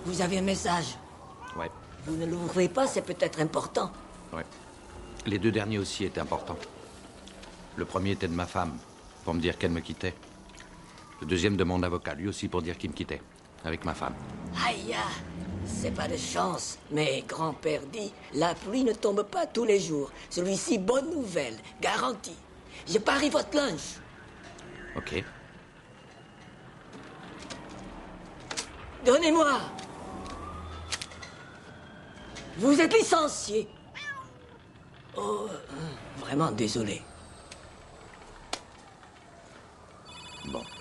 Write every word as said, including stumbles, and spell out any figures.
Vous avez un message. Ouais, Vous ne l'ouvrez pas, c'est peut-être important. ouais. Les deux derniers aussi étaient importants. Le premier était de ma femme, pour me dire qu'elle me quittait. Le deuxième de mon avocat, lui aussi pour dire qu'il me quittait, avec ma femme. Aïe, c'est pas de chance. Mais grand-père dit, la pluie ne tombe pas tous les jours. Celui-ci, bonne nouvelle, garantie. Je parie votre lunch. Ok. Donnez-moi. Vous êtes licencié. Oh, vraiment désolé. Bon.